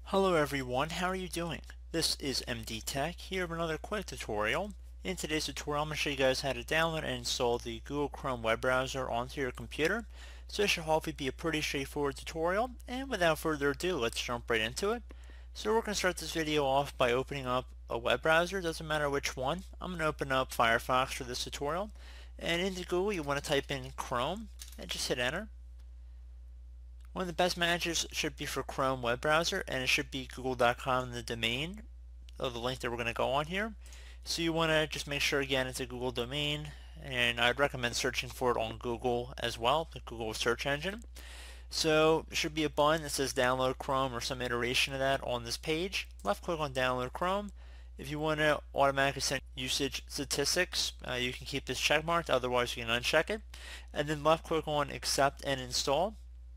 Hello everyone, how are you doing? This is MD Tech here with another quick tutorial. In today's tutorial I'm going to show you guys how to download and install the Google Chrome web browser onto your computer. So this should hopefully be a pretty straightforward tutorial, and without further ado, let's jump right into it. So we're going to start this video off by opening up a web browser. Doesn't matter which one. I'm going to open up Firefox for this tutorial, and into Google you want to type in Chrome and just hit enter. One of the best managers should be for Chrome web browser, and it should be google.com in the domain of the link that we're going to go on here. So you want to just make sure again it's a Google domain, and I'd recommend searching for it on Google as well, the Google search engine. So there should be a button that says download Chrome or some iteration of that on this page. Left click on download Chrome. If you want to automatically send usage statistics, you can keep this checkmarked, otherwise you can uncheck it. And then left click on accept and install.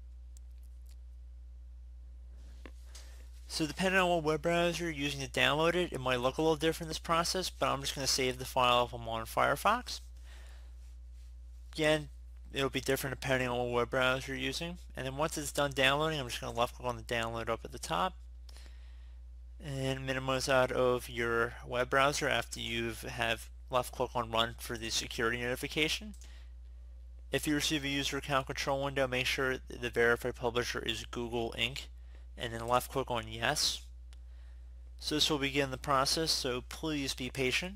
So depending on what web browser you're using to download it, it might look a little different in this process, but I'm just going to save the file if I'm on Firefox. Again, it'll be different depending on what web browser you're using. And then once it's done downloading, I'm just going to left click on the download up at the top and minimize out of your web browser after you have left click on run for the security notification. If you receive a user account control window, make sure the verified publisher is Google Inc. and then left click on yes. So this will begin the process, so please be patient.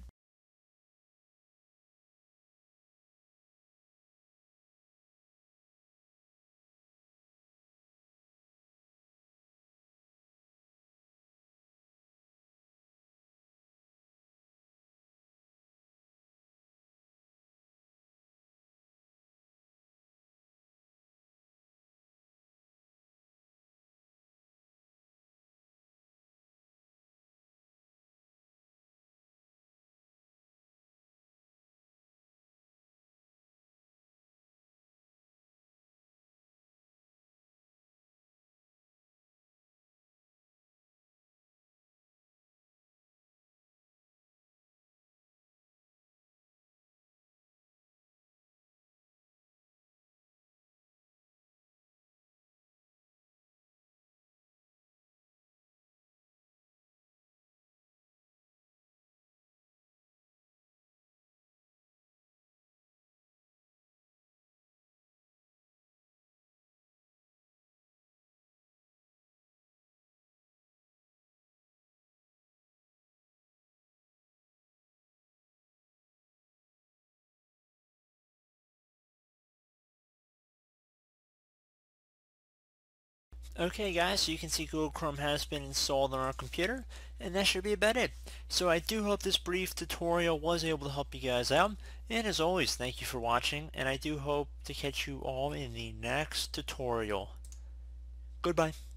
Okay guys, so you can see Google Chrome has been installed on our computer, and that should be about it. So I do hope this brief tutorial was able to help you guys out, and as always, thank you for watching, and I do hope to catch you all in the next tutorial. Goodbye.